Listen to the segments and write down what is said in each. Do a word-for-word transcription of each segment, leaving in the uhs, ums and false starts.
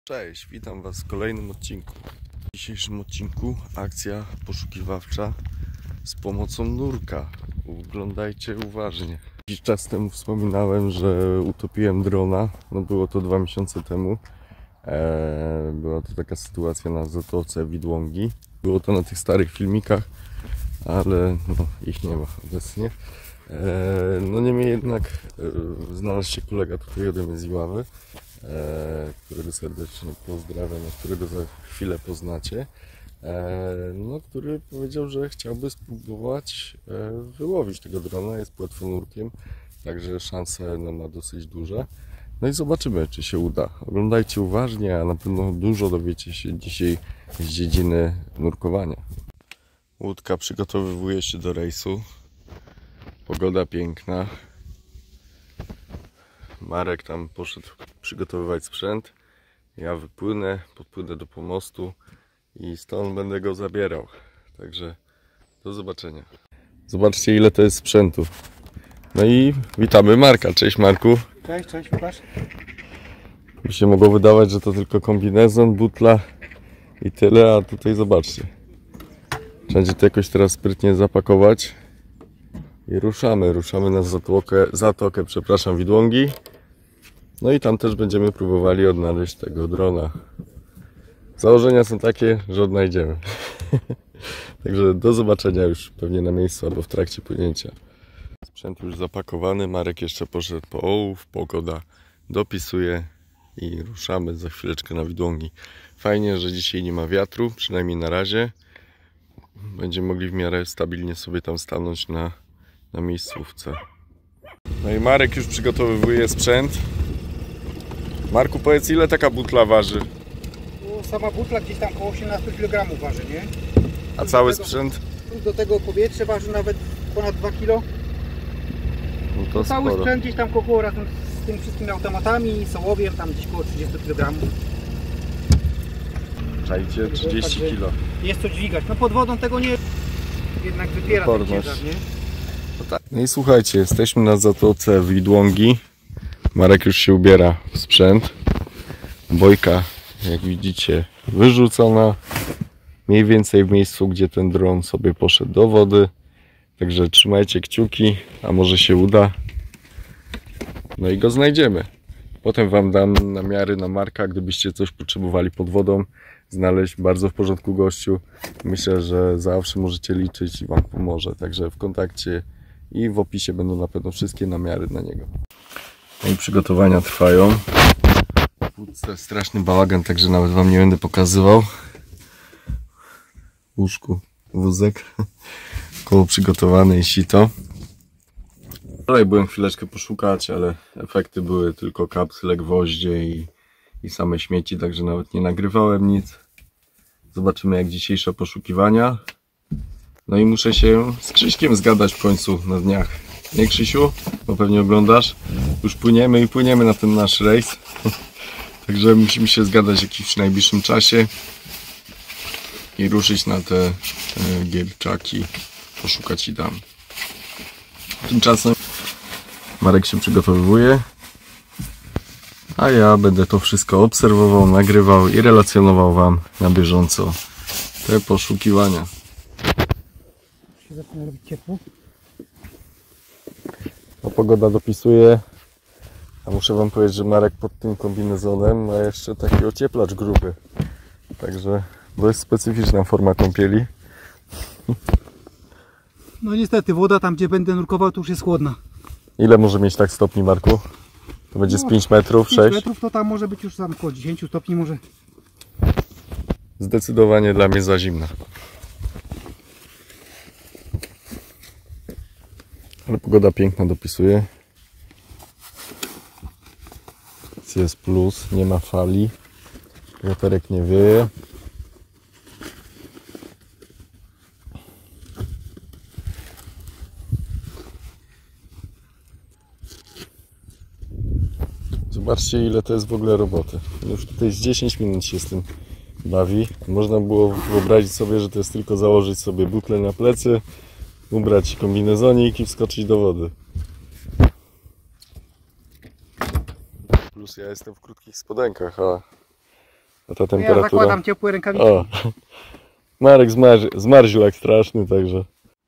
Cześć, witam Was w kolejnym odcinku. W dzisiejszym odcinku akcja poszukiwawcza z pomocą nurka. Oglądajcie uważnie. Jakiś czas temu wspominałem, że utopiłem drona. No było to dwa miesiące temu. Eee, była to taka sytuacja na Zatoce Widłągi. Było to na tych starych filmikach, ale no, ich nie ma obecnie. Eee, no niemniej jednak e, znalazł się kolega tutaj ode mnie z Iławy, e, którego serdecznie pozdrawiam, a którego za chwilę poznacie. E, no, który powiedział, że chciałby spróbować e, wyłowić tego drona. Jest płetwonurkiem, także szanse no, ma dosyć duże. No i zobaczymy, czy się uda. Oglądajcie uważnie, a na pewno dużo dowiecie się dzisiaj z dziedziny nurkowania. Łódka przygotowywuje się do rejsu. Pogoda piękna. Marek tam poszedł przygotowywać sprzęt. Ja wypłynę, podpłynę do pomostu i stąd będę go zabierał. Także do zobaczenia. Zobaczcie, ile to jest sprzętu. No i witamy Marka. Cześć Marku. Cześć, cześć Łukasz. By się mogło wydawać, że to tylko kombinezon, butla i tyle, a tutaj zobaczcie. Trzeba będzie to jakoś teraz sprytnie zapakować. I ruszamy, ruszamy na zatokę, zatokę, przepraszam, Widłągi. No i tam też będziemy próbowali odnaleźć tego drona. Założenia są takie, że odnajdziemy. Także do zobaczenia już pewnie na miejscu albo w trakcie płynięcia. Sprzęt już zapakowany, Marek jeszcze poszedł po ołów, pogoda dopisuje i ruszamy za chwileczkę na Widłągi. Fajnie, że dzisiaj nie ma wiatru, przynajmniej na razie. Będziemy mogli w miarę stabilnie sobie tam stanąć na, na miejscówce. No i Marek już przygotowywuje sprzęt. Marku, powiedz, ile taka butla waży? No, sama butla gdzieś tam około osiemnaście kilogramów waży, nie? A cały do tego, sprzęt? Do tego powietrze waży nawet ponad dwa kilo. No to Cały sporo. sprzęt gdzieś tam około razem z tymi wszystkimi automatami, sołowiem, tam gdzieś około trzydzieści kilogramów. Czajcie, trzydzieści kilo. Jest co dźwigać. No pod wodą tego nie, jednak wypiera ten ciężar, nie? No, tak. No i słuchajcie, jesteśmy na zatoce Widłągi. Marek już się ubiera w sprzęt. Bojka, jak widzicie, wyrzucona. Mniej więcej w miejscu, gdzie ten dron sobie poszedł do wody. Także trzymajcie kciuki, a może się uda. No i go znajdziemy. Potem Wam dam namiary na Marka, gdybyście coś potrzebowali pod wodą znaleźć. Bardzo w porządku gościu. Myślę, że zawsze możecie liczyć i Wam pomoże. Także w kontakcie i w opisie będą na pewno wszystkie namiary na niego. No i przygotowania trwają. W łódce straszny bałagan, także nawet Wam nie będę pokazywał. W łóżku wózek. Koło przygotowane i sito. Wczoraj byłem chwileczkę poszukać, ale efekty były tylko kapsle, gwoździe i, i same śmieci, także nawet nie nagrywałem nic. Zobaczymy, jak dzisiejsze poszukiwania. No i muszę się z Krzyśkiem zgadać w końcu na dniach. Nie, Krzysiu? Bo pewnie oglądasz. Już płyniemy i płyniemy na ten nasz rejs. Także musimy się zgadać w jakimś najbliższym czasie i ruszyć na te e, gierczaki, poszukać i dam. Tymczasem Marek się przygotowuje, a ja będę to wszystko obserwował, nagrywał i relacjonował Wam na bieżąco te poszukiwania. Się zaczyna robić ciepło. No, pogoda dopisuje, a muszę Wam powiedzieć, że Marek pod tym kombinezonem ma jeszcze taki ocieplacz gruby. Także dość specyficzna forma kąpieli. No niestety, woda tam, gdzie będę nurkował, to już jest chłodna. Ile może mieć tak stopni, Marku? To będzie z No, pięć metrów, pięć sześć? metrów to tam może być już tam około dziesięć stopni może. Zdecydowanie dla mnie za zimna. Ale pogoda piękna dopisuje. Jest plus, nie ma fali. Wiaterek nie wieje. Zobaczcie, ile to jest w ogóle roboty. Już tutaj z dziesięć minut się z tym bawi. Można było wyobrazić sobie, że to jest tylko założyć sobie butlę na plecy, ubrać kombinezonik i wskoczyć do wody. Plus ja jestem w krótkich spodenkach, a A ta Ja temperatura... zakładam ciepłe rękawiczki. O! Marek zmarz... zmarzł straszny, także...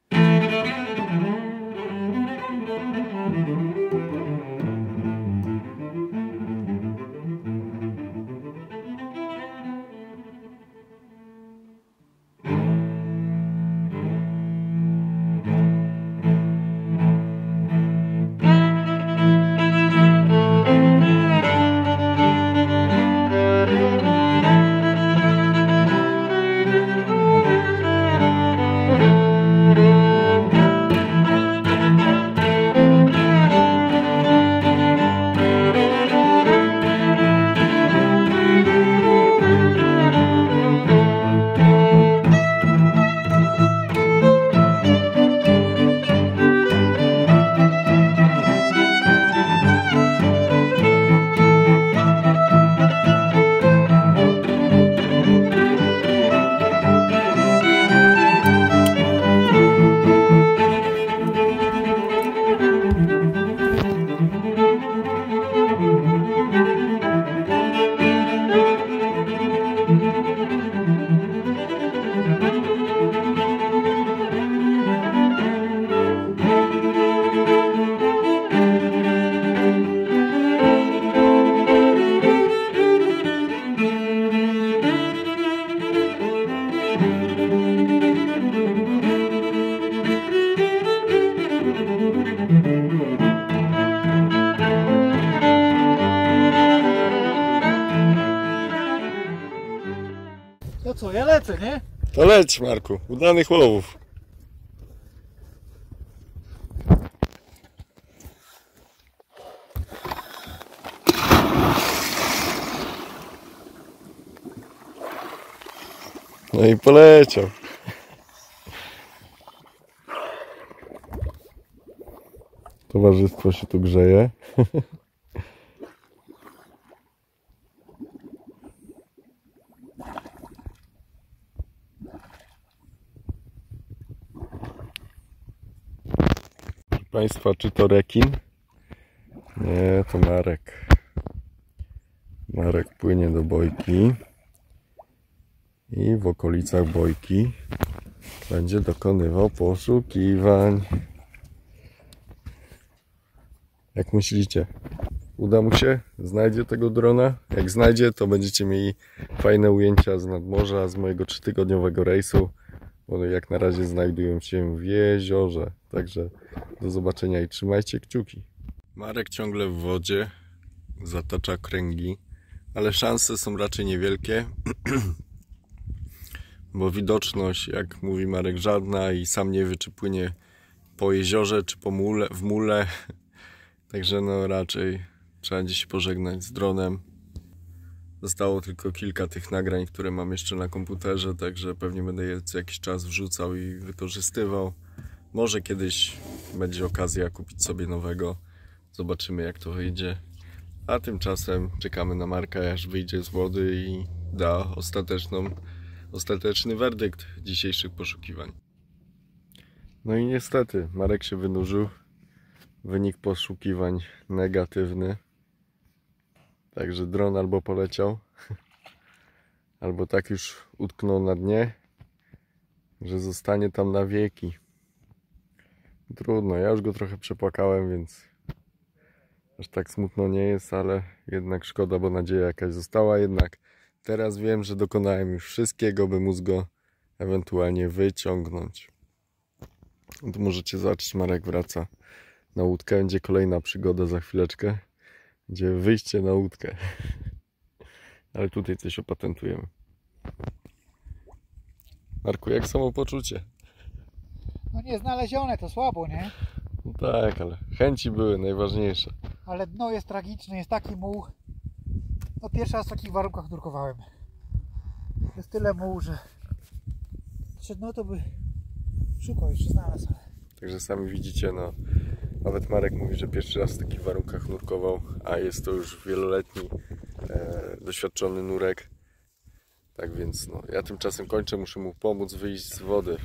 To co, ja lecę, nie? To leć, Marku, udanych łowów. No i poleciał. Towarzystwo się tu grzeje. Proszę Państwa, czy to rekin? Nie, to Marek. Marek płynie do bojki i w okolicach bojki będzie dokonywał poszukiwań. Jak myślicie? Uda mu się? Znajdzie tego drona? Jak znajdzie, to będziecie mieli fajne ujęcia z nadmorza, z mojego trzytygodniowego rejsu. One jak na razie znajdują się w jeziorze. Także do zobaczenia i trzymajcie kciuki. Marek ciągle w wodzie, zatacza kręgi, ale szanse są raczej niewielkie, bo widoczność, jak mówi Marek, żadna i sam nie wie, czy płynie po jeziorze, czy po mule, w mule. Także no raczej trzeba gdzieś się pożegnać z dronem. Zostało tylko kilka tych nagrań, które mam jeszcze na komputerze, także pewnie będę je co jakiś czas wrzucał i wykorzystywał. Może kiedyś będzie okazja kupić sobie nowego. Zobaczymy, jak to wyjdzie. A tymczasem czekamy na Marka, aż wyjdzie z wody i da ostateczną, ostateczny werdykt dzisiejszych poszukiwań. No i niestety Marek się wynurzył. Wynik poszukiwań negatywny. Także dron albo poleciał, albo tak już utknął na dnie, że zostanie tam na wieki. Trudno, ja już go trochę przepłakałem, więc aż tak smutno nie jest, ale jednak szkoda, bo nadzieja jakaś została. Jednak teraz wiem, że dokonałem już wszystkiego, by móc go ewentualnie wyciągnąć. Tu możecie zobaczyć, Marek wraca na łódkę. Będzie kolejna przygoda za chwileczkę. Będzie wyjście na łódkę. Ale tutaj coś opatentujemy. Marku, jak samopoczucie? No nie znalezione, to słabo, nie? No tak, ale chęci były najważniejsze. Ale dno jest tragiczne, jest taki muł. No pierwszy raz w takich warunkach nurkowałem. Jest tyle muł, że przed no to by szukał, jeszcze znalazł. Także sami widzicie, no nawet Marek mówi, że pierwszy raz w takich warunkach nurkował, a jest to już wieloletni e, doświadczony nurek. Tak więc no, ja tymczasem kończę, muszę mu pomóc wyjść z wody.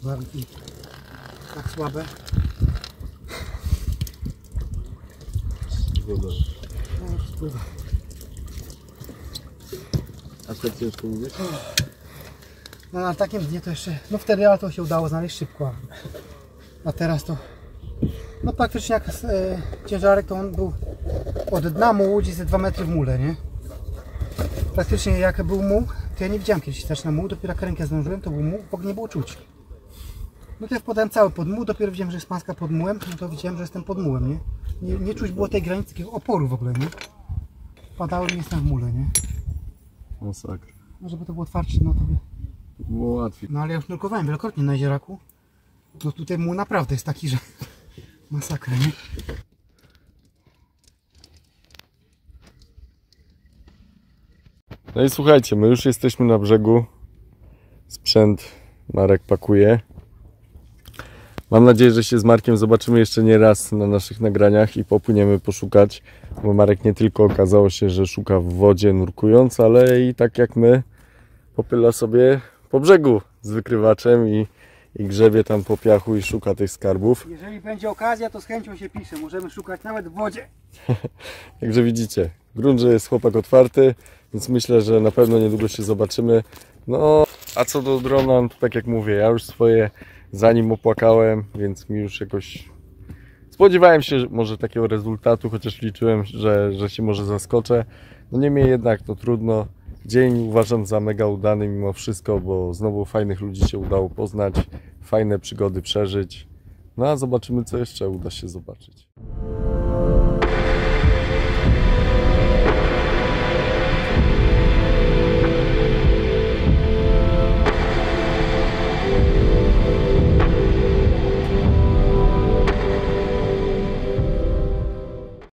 warunki tak słabe. Woda. No, spływa. A co ciężko mówisz? No, na takim dnie to jeszcze, no wtedy ale to się udało znaleźć szybko. A teraz to, no praktycznie jak e, ciężarek to on był od dna mułu gdzieś ze dwa metry w mule, nie? Praktycznie jak był muł, to ja nie widziałem kiedyś też na muł, dopiero jak rękę zdążyłem, to był muł, w ogóle nie było czuć. No to ja wpadałem cały pod muł, dopiero widziałem, że jest maska pod mułem, no to widziałem, że jestem pod mułem, nie? Nie, nie czuć było tej granicy takiego oporu w ogóle, nie? Padałem i jestem w mule, nie? Masakra. No żeby to było twardsze, no to by... Było łatwiej. No ale ja już nurkowałem wielokrotnie na jezieraku. No tutaj muł naprawdę jest taki, że masakra, nie? No i słuchajcie, my już jesteśmy na brzegu. Sprzęt Marek pakuje. Mam nadzieję, że się z Markiem zobaczymy jeszcze nie raz na naszych nagraniach i popłyniemy poszukać, bo Marek nie tylko okazało się, że szuka w wodzie nurkując, ale i tak jak my popyla sobie po brzegu z wykrywaczem i, i grzebie tam po piachu i szuka tych skarbów. Jeżeli będzie okazja, to z chęcią się pisze. Możemy szukać nawet w wodzie. Także widzicie, grunt, że jest chłopak otwarty, więc myślę, że na pewno niedługo się zobaczymy. No, a co do drona, to tak jak mówię, ja już swoje za nim opłakałem, więc mi już jakoś spodziewałem się że może takiego rezultatu, chociaż liczyłem, że, że się może zaskoczę. No niemniej jednak to trudno. Dzień uważam za mega udany mimo wszystko, bo znowu fajnych ludzi się udało poznać, fajne przygody przeżyć. No a zobaczymy, co jeszcze uda się zobaczyć.